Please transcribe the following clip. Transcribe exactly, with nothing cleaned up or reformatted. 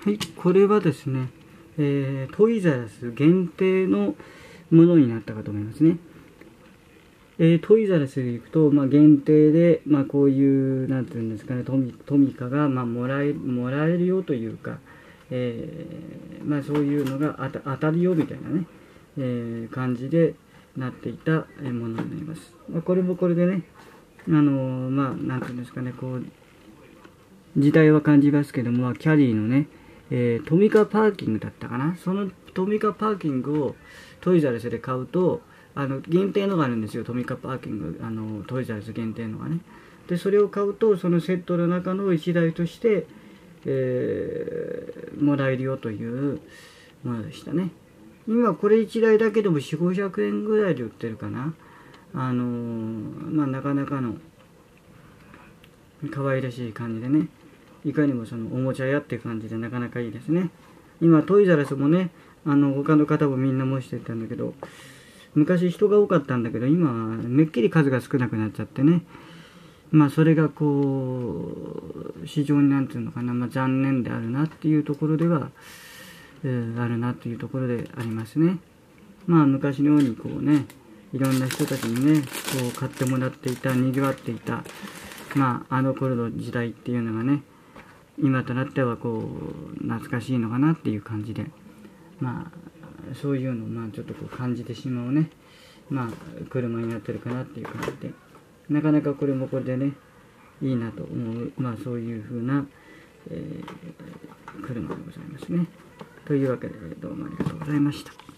はい、これはですね、えー、トイザらス限定のものになったかと思いますね。えー、トイザらスでいくと、まあ、限定で、まあ、こういう、なんていうんですかね、トミトミカが、まあ、もらえ、もらえるよというか、えー、まあ、そういうのが当た、当たるよみたいなね、えー、感じでなっていたものになります。まあ、これもこれでね、あのー、まあ、なんていうんですかね、こう、時代は感じますけども、キャリーのね、えー、トミカパーキングだったかな。そのトミカパーキングをトイザらスで買うと、あの限定のがあるんですよ、トミカパーキング、あのトイザらス限定のがね。で、それを買うと、そのセットの中のいちだいとして、えー、もらえるよというものでしたね。今、これいちだいだけでもよんひゃくごひゃくえんぐらいで売ってるかな。あのー、まあ、なかなかの可愛らしい感じでね。いかにもそのおもちゃ屋っていう感じでなかなかいいですね。今トイザらスもね、あの他の方もみんな申してたんだけど、昔人が多かったんだけど、今はめっきり数が少なくなっちゃってね、まあそれがこう非常になんていうのかな、まあ、残念であるなっていうところでは、えー、あるなっていうところでありますね。まあ昔のようにこうね、いろんな人たちにね、こう買ってもらっていた、賑わっていた、まああの頃の時代っていうのがね、今となってはこう懐かしいのかなっていう感じで、まあそういうのをまあちょっとこう感じてしまうね、まあ車になってるかなっていう感じで、なかなかこれもこれでねいいなと思う、まあそういう風な、えー、車でございますね。というわけでどうもありがとうございました。